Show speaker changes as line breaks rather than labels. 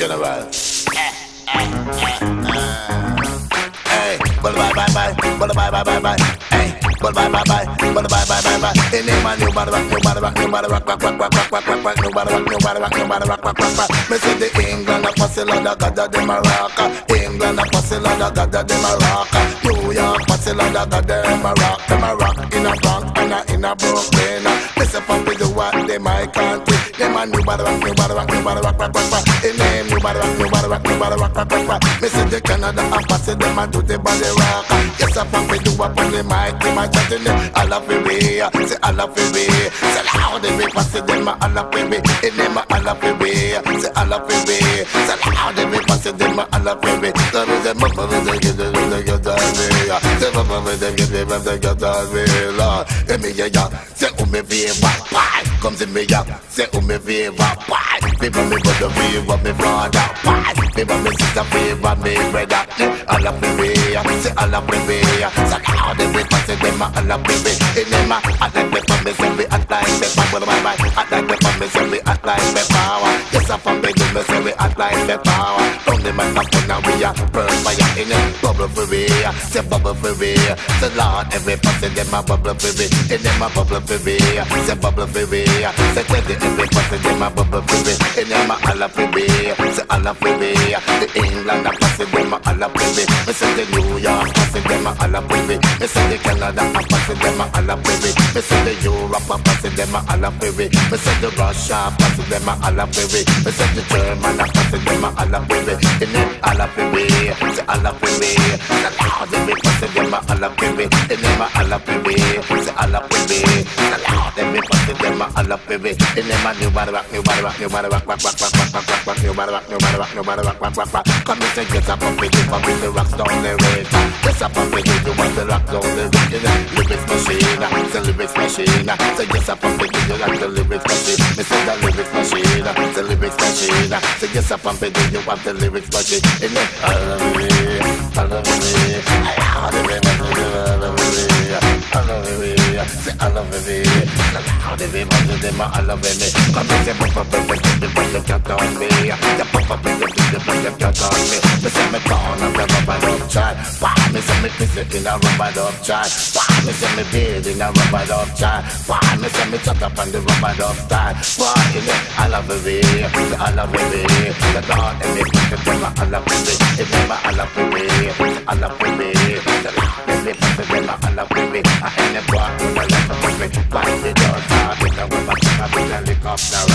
general. Hey, bye bye bye bye, bye bye bye bye bye. Hey, bye bye bye bye, bye bye bye bye bye. In name of new bad rock, new bad rock, new bad rock, rock rock rock rock rock rock rock, new bad rock, new bad rock, new bad rock, rock rock rock. Me say the England a pass it like the God of them a rock. England a pass it like the God of them a rock. New York pass it like the God of them a rock. Them a rock in a Bronx and a in a Brooklyn. Me say Pampidoo what they my country. Them a new bad rock, new bad rock, new bad rock, rock rock rock. In name new bad rock, new bad rock, new bad rock, rock rock rock. Me say the Canada a pass it them a do the body rock. Yes, I Pampidoo up on the mic, them a chatting them. I love the way, say I love the way. Say loud the way, pass it them I love the way. In them I love the way, say I love the way. Say loud the way, pass it them I love the way. Tell me them up with the get the way. Say up with the get the way. Lord, let me hear ya. Say me favor, bye. Come to me ya. Say me favor, bye. People me brother favor, me father, bye. People me sister favor, me brother. I love the way, say I love the way. Say loud the way, pass it them I love the way. In them I like the fun, me say we act like the power. I like the fun, me say we act like the power. Yes, I Pampidoo, me say we act like the power. From the microphone now we are burn fire in it. Bubble for me, say bubble for me. Say Lord, every person them a bubble for me. In them a bubble for me, say bubble for me. Say Teddy, every person them a bubble for me. In them a Allah for me, say Allah for me. The England a person them a Allah for me. Me say the New York person them a Allah for me. Me say the Canada a person them a Allah for me. Me say the Europe a person them a Allah for me. Me say the Russia a person them a Allah for me. Me say the German a person them a Allah for me. In them Allah for me, say Allah for me. Say Lord, every person them a Allah for me. In them a Allah for me, say Allah for me. Say Lord, every person them a Allah for me. In them a new bad rock, new bad rock, new bad rock, rock rock rock rock rock rock, new bad rock, new bad rock, new bad rock, rock rock rock. Come and say get up on me, the rocks down the road. Get up on me, you want the rock down the road. Lyrics machine, say lyrics machine. Say get up on me, you like the lyrics machine. Me say the lyrics machine, the lyrics machine. Say get up on me, you want the lyrics machine. In it, I love me, I love me, I love me, I love me, I love me. Say I love me, I love me, I love me. Come and say pop up, the cat on me. The pop up, the cat on me. Me say me down on the rubber dub child. Why me say me piss it in a rubber dub child? Why me say me beard in a rubber dub child? Why me say me shut up on the rubber dub style? Why in it, I love me, I love me. The Lord and me put the devil, I love me. If never I love me, I love me. The Lord and me put the devil, I love me. I ain't never walk with a left of me. Why the door start in a rubber, I will lick up the